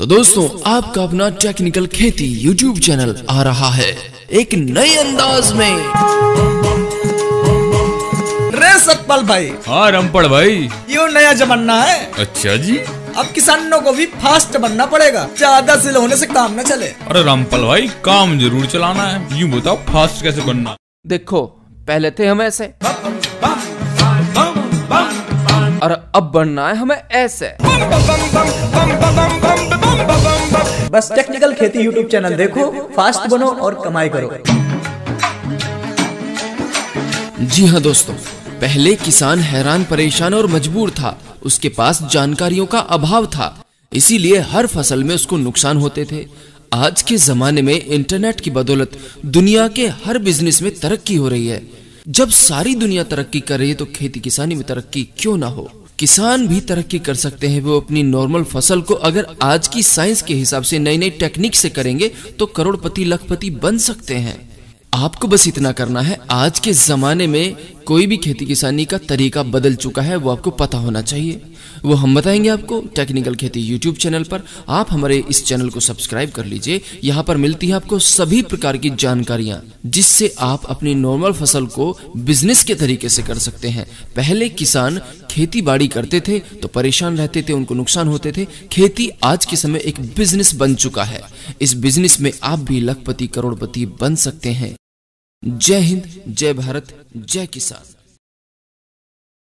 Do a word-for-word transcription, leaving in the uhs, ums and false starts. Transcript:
तो दोस्तों, आपका अपना टेक्निकल खेती यूट्यूब चैनल आ रहा है एक नए अंदाज में। रे सतपाल भाई। हाँ रामपाल भाई, यो नया जमाना है। अच्छा जी। अब किसानों को भी फास्ट बनना पड़ेगा, ज्यादा सिल होने से काम न चले। अरे रामपाल भाई, काम जरूर चलाना है, यूँ बताओ फास्ट कैसे बनना। देखो, पहले थे हम ऐसे और अब बनना है हमें ऐसे। बस टेक्निकल खेती यूट्यूब चैनल देखो, फास्ट बनो और कमाई करो। जी हाँ दोस्तों, पहले किसान हैरान परेशान और मजबूर था। उसके पास जानकारियों का अभाव था, इसीलिए हर फसल में उसको नुकसान होते थे। आज के जमाने में इंटरनेट की बदौलत दुनिया के हर बिजनेस में तरक्की हो रही है। जब सारी दुनिया तरक्की कर रही है तो खेती किसानी में तरक्की क्यों ना हो। किसान भी तरक्की कर सकते हैं। वो अपनी नॉर्मल फसल को अगर आज की साइंस के हिसाब से नई नई टेक्निक से करेंगे तो करोड़पति लखपति बन सकते हैं। आपको बस इतना करना है, आज के जमाने में कोई भी खेती किसानी का तरीका बदल चुका है, वो आपको पता होना चाहिए। वो हम बताएंगे आपको टेक्निकल खेती यूट्यूब चैनल पर। आप हमारे इस चैनल को सब्सक्राइब कर लीजिए। यहाँ पर मिलती है आपको सभी प्रकार की जानकारियां, जिससे आप अपनी नॉर्मल फसल को बिजनेस के तरीके से कर सकते हैं। पहले किसान खेती बाड़ी करते थे तो परेशान रहते थे, उनको नुकसान होते थे। खेती आज के समय एक बिजनेस बन चुका है। इस बिजनेस में आप भी लखपति करोड़पति बन सकते हैं। जय हिंद, जय भारत, जय किसान।